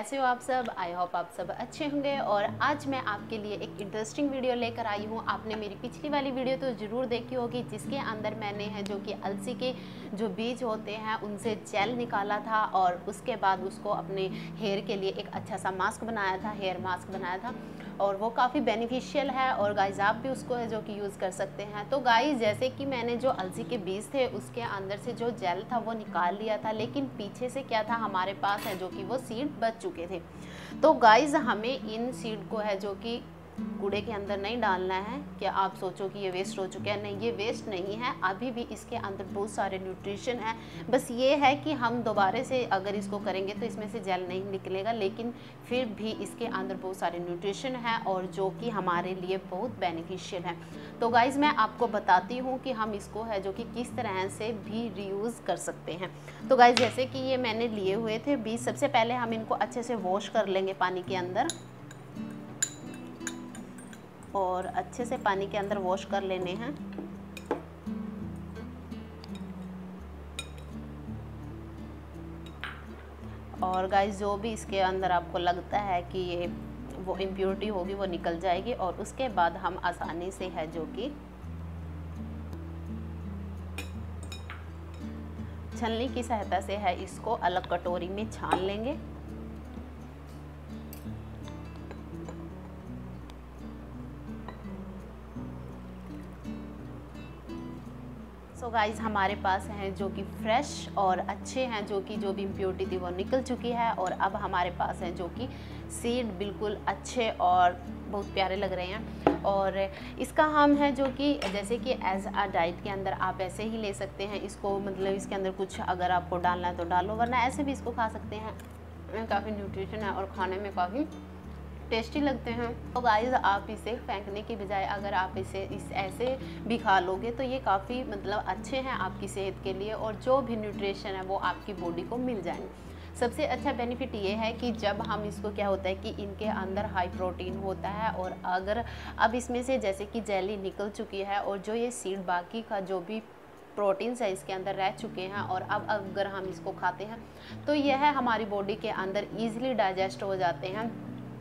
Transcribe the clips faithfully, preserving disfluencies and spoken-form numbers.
कैसे हो आप सब। आई होप आप सब अच्छे होंगे। और आज मैं आपके लिए एक इंटरेस्टिंग वीडियो लेकर आई हूँ। आपने मेरी पिछली वाली वीडियो तो ज़रूर देखी होगी, जिसके अंदर मैंने है जो कि अलसी के जो बीज होते हैं उनसे जेल निकाला था और उसके बाद उसको अपने हेयर के लिए एक अच्छा सा मास्क बनाया था, हेयर मास्क बनाया था, और वो काफ़ी बेनिफिशियल है। और गाइस आप भी उसको है जो कि यूज़ कर सकते हैं। तो गाइस जैसे कि मैंने जो अलसी के बीज थे उसके अंदर से जो जेल था वो निकाल लिया था, लेकिन पीछे से क्या था हमारे पास है जो कि वो सीड बच चुके थे। तो गाइस हमें इन सीड को है जो कि कूड़े के अंदर नहीं डालना है। क्या आप सोचो कि ये वेस्ट हो चुका है? नहीं, ये वेस्ट नहीं है, अभी भी इसके अंदर बहुत सारे न्यूट्रिशन है। बस ये है कि हम दोबारा से अगर इसको करेंगे तो इसमें से जेल नहीं निकलेगा, लेकिन फिर भी इसके अंदर बहुत सारे न्यूट्रिशन है और जो कि हमारे लिए बहुत बेनिफिशियल है। तो गाइज़ मैं आपको बताती हूँ कि हम इसको है जो कि किस तरह से भी रीयूज़ कर सकते हैं। तो गाइज़ जैसे कि ये मैंने लिए हुए थे बीज, सबसे पहले हम इनको अच्छे से वॉश कर लेंगे पानी के अंदर, और अच्छे से पानी के अंदर वॉश कर लेने हैं। और गाइस जो भी इसके अंदर आपको लगता है कि ये वो इम्प्योरिटी होगी वो निकल जाएगी, और उसके बाद हम आसानी से है जो कि छलनी की सहायता से है इसको अलग कटोरी में छान लेंगे। सो so गाइज़ हमारे पास हैं जो कि फ्रेश और अच्छे हैं, जो कि जो भी इम्प्योरिटी थी वो निकल चुकी है। और अब हमारे पास हैं जो कि सीड बिल्कुल अच्छे और बहुत प्यारे लग रहे हैं। और इसका हम है जो कि जैसे कि एज अ डाइट के अंदर आप ऐसे ही ले सकते हैं इसको, मतलब इसके अंदर कुछ अगर आपको डालना है तो डालो, वरना ऐसे भी इसको खा सकते हैं। काफ़ी न्यूट्रिशन है और खाने में काफ़ी टेस्टी लगते हैं। तो गाइस आप इसे फेंकने की बजाय अगर आप इसे इस ऐसे भी खा लोगे तो ये काफ़ी मतलब अच्छे हैं आपकी सेहत के लिए, और जो भी न्यूट्रिशन है वो आपकी बॉडी को मिल जाएंगे। सबसे अच्छा बेनिफिट ये है कि जब हम इसको क्या होता है कि इनके अंदर हाई प्रोटीन होता है, और अगर अब इसमें से जैसे कि जेली निकल चुकी है और जो ये सीड बाकी का जो भी प्रोटीन्स है इसके अंदर रह चुके हैं, और अब अगर हम इसको खाते हैं तो यह हमारी बॉडी के अंदर ईजिली डाइजेस्ट हो जाते हैं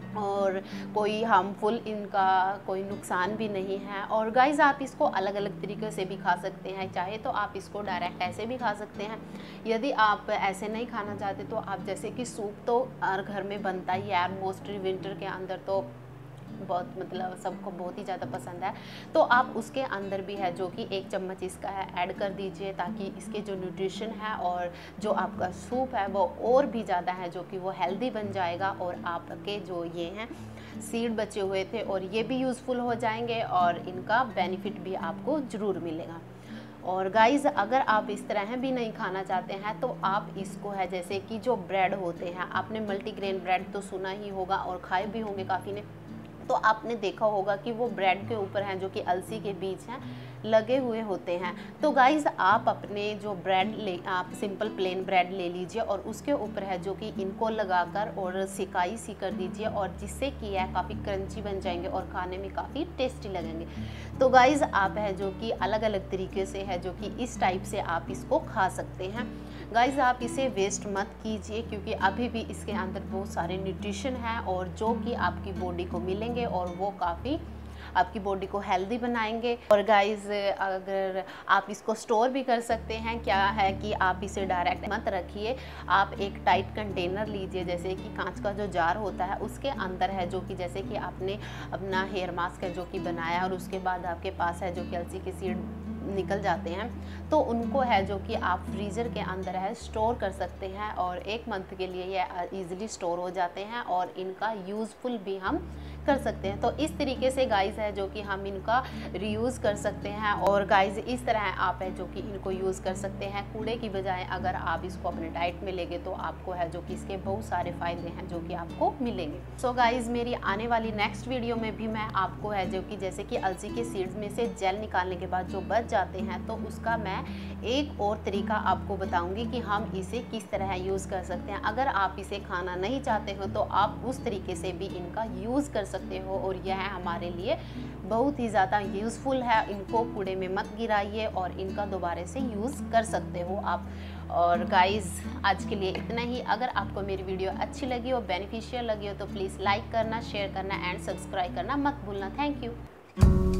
और कोई हार्मफुल इनका कोई नुकसान भी नहीं है। और गाइज़ आप इसको अलग अलग तरीके से भी खा सकते हैं, चाहे तो आप इसको डायरेक्ट ऐसे भी खा सकते हैं। यदि आप ऐसे नहीं खाना चाहते तो आप जैसे कि सूप तो हर घर में बनता ही है, मोस्टली विंटर के अंदर तो बहुत मतलब सबको बहुत ही ज़्यादा पसंद है, तो आप उसके अंदर भी है जो कि एक चम्मच इसका है ऐड कर दीजिए, ताकि इसके जो न्यूट्रिशन है और जो आपका सूप है वो और भी ज़्यादा है जो कि वो हेल्दी बन जाएगा, और आपके जो ये हैं सीड बचे हुए थे और ये भी यूज़फुल हो जाएंगे और इनका बेनिफिट भी आपको ज़रूर मिलेगा। और गाइज़ अगर आप इस तरह भी नहीं खाना चाहते हैं तो आप इसको है जैसे कि जो ब्रेड होते हैं, आपने मल्टीग्रेन ब्रेड तो सुना ही होगा और खाए भी होंगे काफ़ी ने, तो आपने देखा होगा कि वो ब्रेड के ऊपर हैं जो कि अलसी के बीज हैं लगे हुए होते हैं। तो गाइज़ आप अपने जो ब्रेड ले आप सिंपल प्लेन ब्रेड ले लीजिए और उसके ऊपर है जो कि इनको लगाकर और सिकाई सी कर दीजिए, और जिससे कि यह काफ़ी क्रंची बन जाएंगे और खाने में काफ़ी टेस्टी लगेंगे। तो गाइज़ आप है जो कि अलग अलग तरीके से है जो कि इस टाइप से आप इसको खा सकते हैं। गाइज़ आप इसे वेस्ट मत कीजिए, क्योंकि अभी भी इसके अंदर बहुत सारे न्यूट्रिशन हैं और जो कि आपकी बॉडी को मिलेंगे और वो काफ़ी आपकी बॉडी को हेल्दी बनाएंगे। और गाइज़ अगर आप इसको स्टोर भी कर सकते हैं, क्या है कि आप इसे डायरेक्ट मत रखिए, आप एक टाइट कंटेनर लीजिए, जैसे कि कांच का जो जार होता है उसके अंदर है जो कि जैसे कि आपने अपना हेयर मास्क है जो कि बनाया और उसके बाद आपके पास है जो कि अलसी की सीड निकल जाते हैं, तो उनको है जो कि आप फ्रीज़र के अंदर है स्टोर कर सकते हैं, और एक मंथ के लिए ये इजीली स्टोर हो जाते हैं और इनका यूज़फुल भी हम कर सकते हैं। तो इस तरीके से गाइज़ है जो कि हम इनका रीयूज़ कर सकते हैं। और गाइज़ इस तरह आप है जो कि इनको यूज़ कर सकते हैं कूड़े की बजाय। अगर आप इसको अपने डाइट में लेंगे तो आपको है जो कि इसके बहुत सारे फ़ायदे हैं जो कि आपको मिलेंगे। सो गाइज़ मेरी आने वाली नेक्स्ट वीडियो में भी मैं आपको है जो कि जैसे कि अलसी के सीड्स में से जेल निकालने के बाद जो बच जाते हैं तो उसका मैं एक और तरीका आपको बताऊंगी कि हम इसे किस तरह यूज़ कर सकते हैं। अगर आप इसे खाना नहीं चाहते हो तो आप उस तरीके से भी इनका यूज़ कर सकते हो, और यह हमारे लिए बहुत ही ज़्यादा यूज़फुल है। इनको कूड़े में मत गिराइए और इनका दोबारा से यूज़ कर सकते हो आप। और गाइज़ आज के लिए इतना ही। अगर आपको मेरी वीडियो अच्छी लगी हो, बेनिफिशियल लगी हो, तो प्लीज़ लाइक करना, शेयर करना एंड सब्सक्राइब करना मत भूलना। Thank you.